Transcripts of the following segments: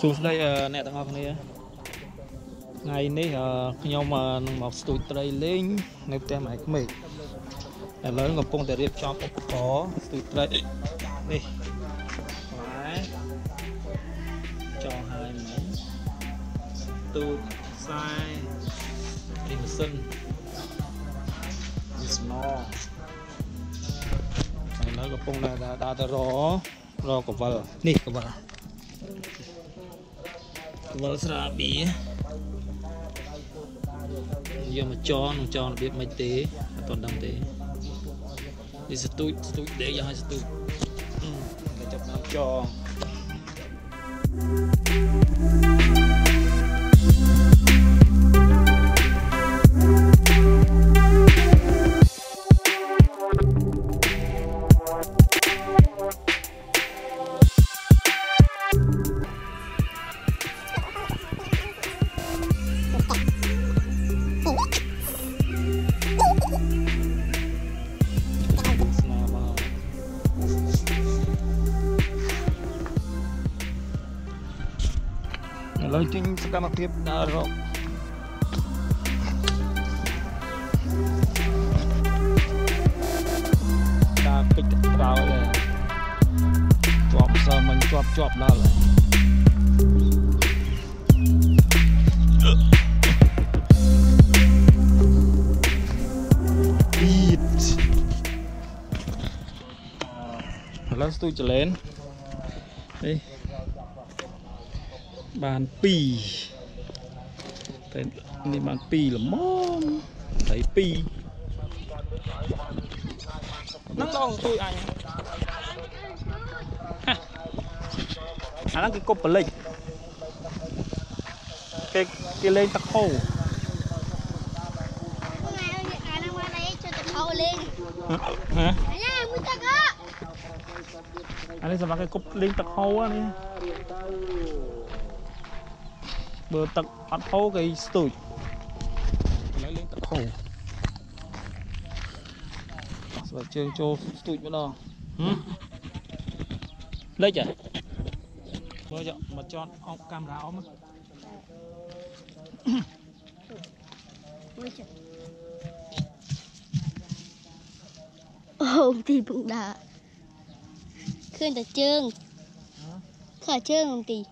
សួស្តីអ្នកទាំងអស់គ្នាថ្ងៃនេះខ្ញុំនឹងមកស្ទូចត្រីលេងនៅផ្ទះម៉ែក្មេកឥឡូវកំពុងតែរៀបចំឧបករណ៍ស្ទូចត្រីនេះបាទចងហើយមិញទូចខ្សែនេះម៉ាស៊ីននេះស្នឥឡូវកំពុងតែដើរទៅរកកវលនេះកវលស្រាប៊ីយកមកចងរបៀបមិនទេអត់ដឹងទេនេះស្ទូចដេកយកឲ្យស្ទូចគេចាប់ដើមចងឥឡូវចេញសកម្មភាពដើររកដើរពេជ្រទឹកក្រោយជាប់សើមិញជាប់ដល់ហើយឥឡូវស្ទូចចលែននេះបាន2តែនេះបាន2ល្មមត្រី2ហ្នឹងដងទួយអញអាហ្នឹងគេគប់បលិចគេលេងទឹកហូរអាហ្នឹងមកលេងចូលទឹកហូរលេងហ៎អាយ៉ាមួយទឹកអានេះសម្រាប់គេគប់លេងទឹកហូរនេះបើទឹកអត់ហូរគេស្ទូចឥឡូវលេងទឹកហូរស្បែកជើងចូលស្ទូចម្ដងលេចហ៎មើលយកមកចតអោបកាមេរ៉ាអមមួយចិត្តអូទីពងដាឃើញតែជើងឃើញជើងអូទី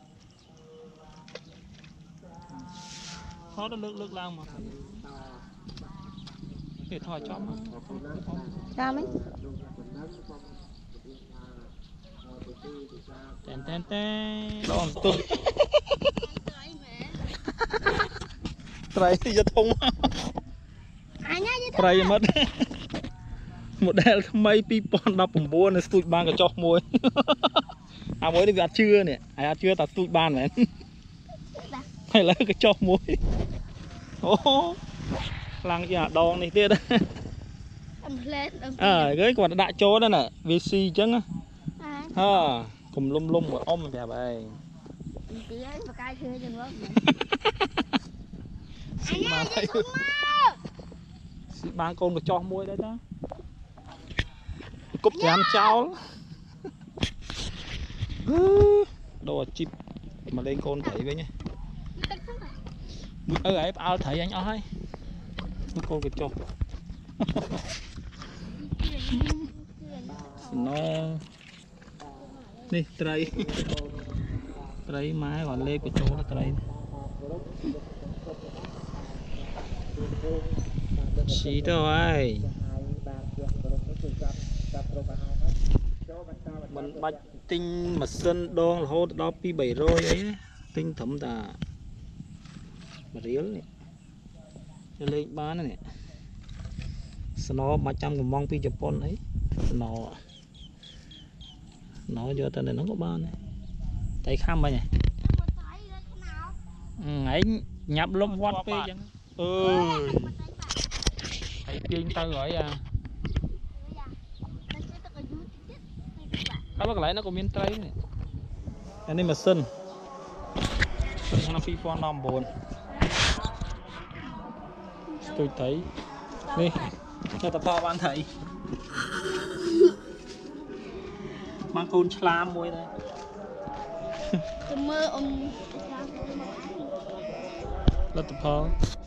ថតលើកឡើងមកគេថតចំចាំហ៎តែដងទុះត្រីយកធំអញត្រីមិត្តម៉ូដែលថ្មី2019នៅស្ទូចបានកញ្ចុះមួយអាមួយនេះវាអត់ជឿនេះហើយអត់ជឿតែស្ទូចបានមែនហើយឥឡូវកញ្ចុះមួយអូខ្លាំងជាងអាដងនេះទៀតអំផ្លែគេគាត់ដាក់ចូលហ្នឹងណាវាស៊ីអញ្ចឹងកុំលុំឲ្យអ៊ំប្រាប់ឯងទីឯងបកាយឈើចឹងមកស៊ីបានកូនកញ្ចុះមួយដែរតាគប់ត្រាំចោលដូរអាជីពមកលេងកូនត្រីវិញមួយឯងផ្អើលត្រីអញអស់ហើយកូនកញ្ចុះណូនេះត្រីម៉ែគាត់លេបបញ្ចូលត្រីស៊ីទៅហើយមិនបាច់ទិញម៉ាស៊ីនដងរហូតដល់2-300អីទិញត្រឹមតែ1រៀលនេះទៅលេងបាននេះស្នោបាច់ចាំកំងពីជប៉ុនអីស្នោយកទៅនៅនោះក៏បានដែរតែខំបាញ់ហ៎ឯងញ៉ាប់លុបវត្តពេកអញ្ចឹងហើយទាញទៅហើយហើយកន្លែងនោះក៏មានត្រីនេះអានេះម៉ាស៊ីនឆ្នាំ2019ស្ទូចត្រីនេះតែតបានត្រីបានកូនឆ្លាមមួយដែរจะมืออมលទ្ធផល